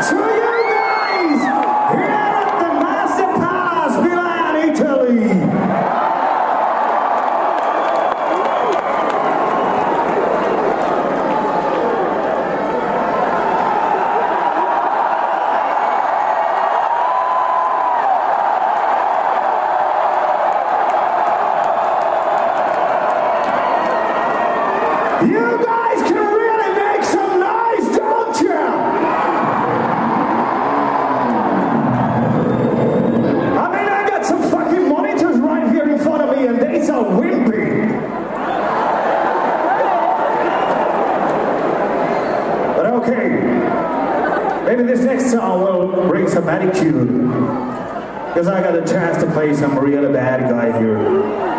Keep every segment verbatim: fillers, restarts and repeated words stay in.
to you guys here at the Mazda Palace, Milan, Italy. You guys can really make some noise, don't you? I mean, I got some fucking monitors right here in front of me and they sound wimpy. But okay, maybe this next song will bring some attitude. Because I got a chance to play some really bad guy here.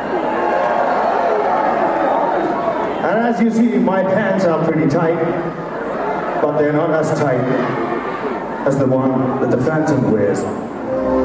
And as you see, my pants are pretty tight, but they're not as tight as the one that the Phantom wears.